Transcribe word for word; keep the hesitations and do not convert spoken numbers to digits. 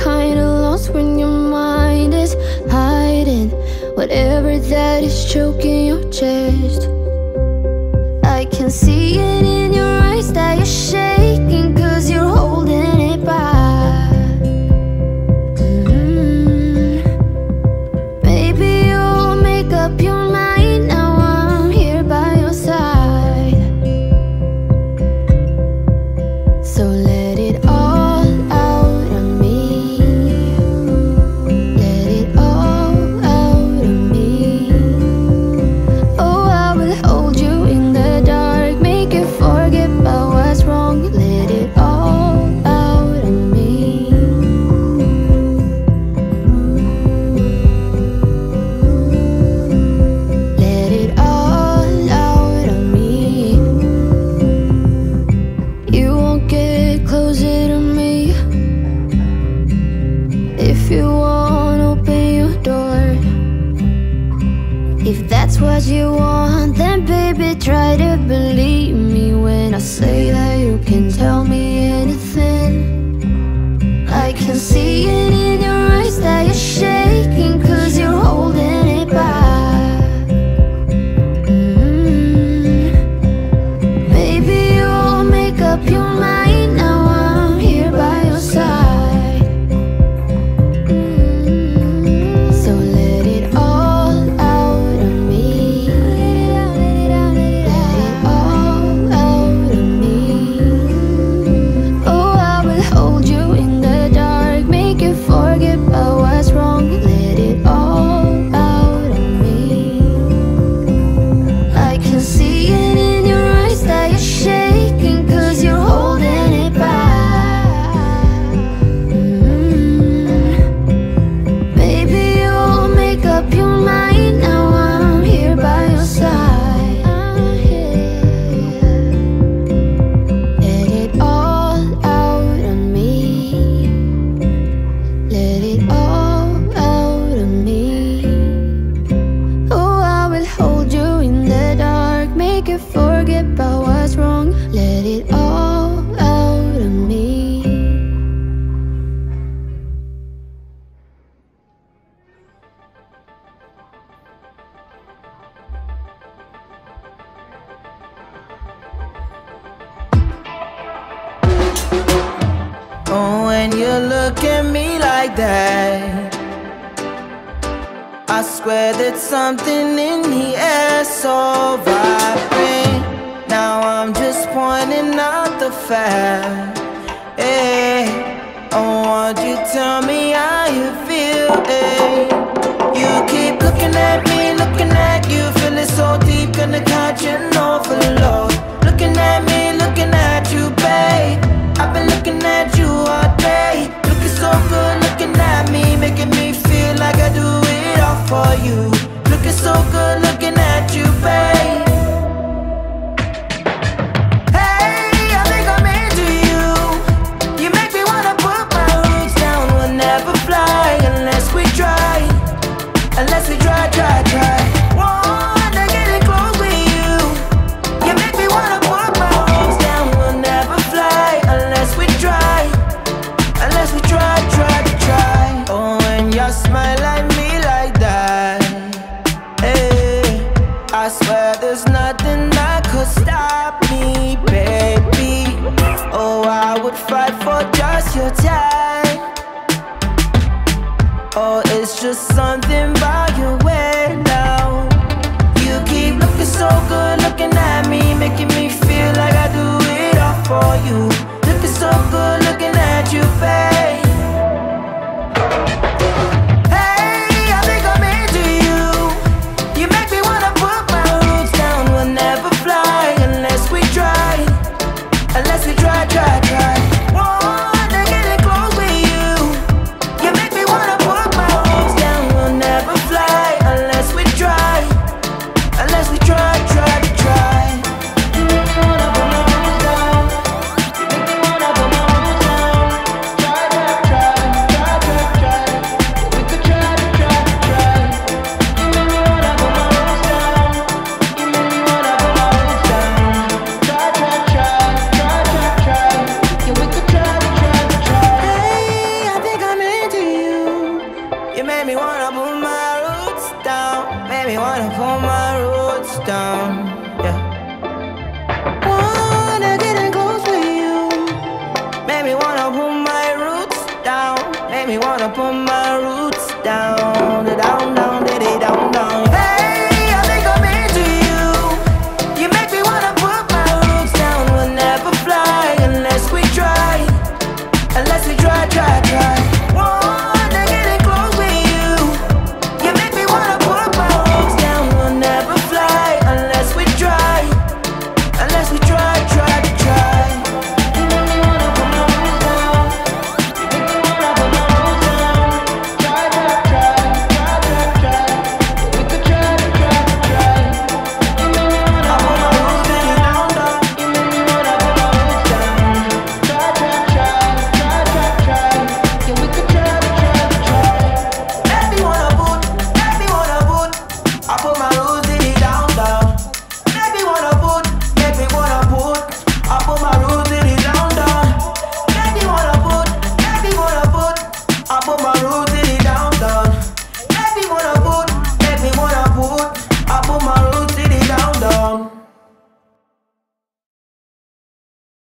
kinda lost when your mind is hiding whatever that is choking your chest. I can see it in your eyes that you're shaking, cause you're holding it back. mm-hmm. Maybe you'll make up your mind, now I'm here by your side. So let it all out of me. Let it all out of me. Oh, I will hold you in the dark, make you forget about what's wrong. Let it all out of me. Let it all out of me. You won't get closer to me if you won't open your door. If that's what you want, then baby try to believe me when I say that you can tell me anything. I can see it in your eyes that you're shaking, cause you're holding it back. mm-hmm. Maybe you'll make up your mind, now I'm here by your side. mm-hmm. So let it all out of me. Let it all out of me. Oh, I will hold you in the dark, make you forget about what's wrong. Let it all out of me. I can see it in your eyes that you're shaking, cause you're holding it back. mm-hmm. Maybe you'll make up your mind, now I'm here by your side. I'm here. Let it all out of me. Let it all out of me. Oh, I will hold you in the dark, make you forget about what's wrong. Let it all out of me. Oh, when you look at me like that, I swear that something in the air so vibrant. Now I'm just pointing out the fact. Hey, oh, won't you tell me how you feel? Hey, you keep looking at me, looking at you, feeling so deep, gonna catch an overload. Looking at me, looking at you, babe. I've been looking at you all day. Looking so good, looking at me, making me feel like I do it all for you. Looking so good, looking at you, babe. Hey, I think I'm into you. You make me wanna put my roots down. We'll never fly unless we try. Unless we try, try, try. Wanna get it close with you. You make me wanna put my roots down. We'll never fly unless we try. Unless we try, try, try. Oh, when you smile at me like that, hey, I swear there's nothing that could stop me, baby. Oh, I would fight for just your time. Oh, it's just something